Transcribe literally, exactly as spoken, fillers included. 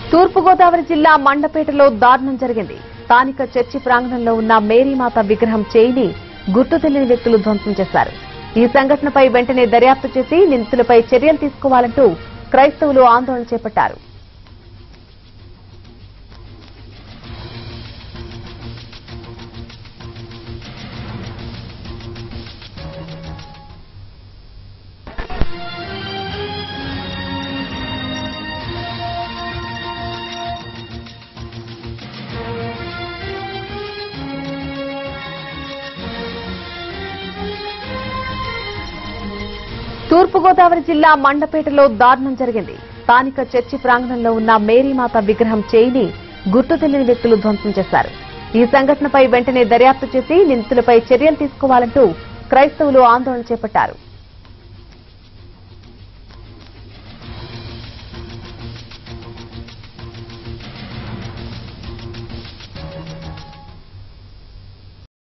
తూర్పుగోదావరి జిల్లా మండపేటలో దారుణం జరిగింది. స్థానిక చర్చి ప్రాంగణంలో ఉన్న మేరీమాత విగ్రహం చేయిని గుర్తు తెలియని వ్యక్తులు ధ్వంసం చేశారు. ఈ సంఘటనపై వెంటనే దర్యాప్తు చేసి నిందితులపై చర్యలు తీసుకోవాలంటూ క్రైస్తవులు ఆందోళన చేపట్టారు. తూర్పుగోదావరి జిల్లా మండపేటలో దారుణం జరిగింది. స్థానిక చర్చి ప్రాంగణంలో ఉన్న మేరీమాత విగ్రహం చేయిని గుర్తు తెలియని వ్యక్తులు ధ్వంసం చేశారు. ఈ సంఘటనపై వెంటనే దర్యాప్తు చేసి నిందితులపై చర్యలు తీసుకోవాలంటూ క్రైస్తవులు ఆందోళన చేపట్టారు.